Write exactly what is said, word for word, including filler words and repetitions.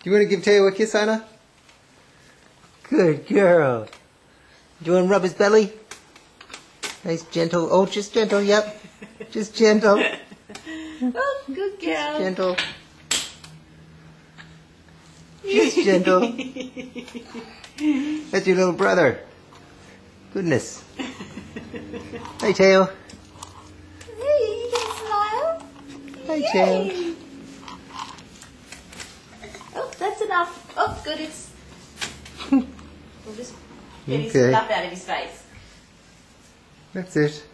you want to give Teo a kiss, Anna? Good girl. Do you want to rub his belly? Nice gentle. Oh, just gentle. Yep. Just gentle. Oh, good girl. Just gentle. Just gentle. That's your little brother. Goodness. Hey, Teo. Hey, you can smile. Hey, Teo. Oh, that's enough. Oh, good. It's. We'll just get his Okay. stuff out of his face. That's it.